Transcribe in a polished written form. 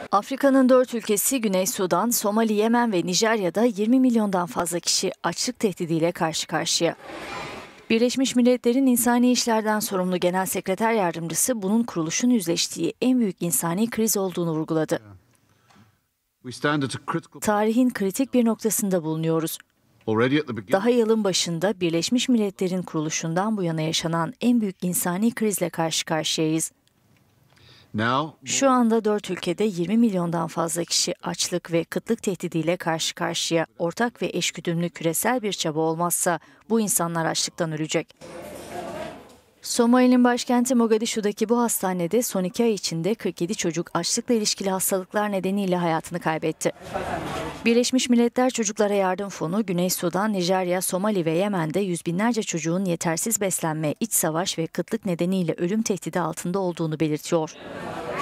Afrika'nın 4 ülkesi Güney Sudan, Somali, Yemen ve Nijerya'da 20 milyondan fazla kişi açlık tehdidiyle karşı karşıya. Birleşmiş Milletler'in İnsani İşlerden sorumlu Genel Sekreter Yardımcısı bunun kuruluşun yüzleştiği en büyük insani kriz olduğunu vurguladı. Tarihin kritik bir noktasında bulunuyoruz. Daha yılın başında Birleşmiş Milletler'in kuruluşundan bu yana yaşanan en büyük insani krizle karşı karşıyayız. Şu anda 4 ülkede 20 milyondan fazla kişi açlık ve kıtlık tehdidiyle karşı karşıya. Ortak ve eşgüdümlü küresel bir çaba olmazsa bu insanlar açlıktan ölecek. Somali'nin başkenti Mogadishu'daki bu hastanede son 2 ay içinde 47 çocuk açlıkla ilişkili hastalıklar nedeniyle hayatını kaybetti. Birleşmiş Milletler Çocuklara Yardım Fonu, Güney Sudan, Nijerya, Somali ve Yemen'de yüz binlerce çocuğun yetersiz beslenme, iç savaş ve kıtlık nedeniyle ölüm tehdidi altında olduğunu belirtiyor.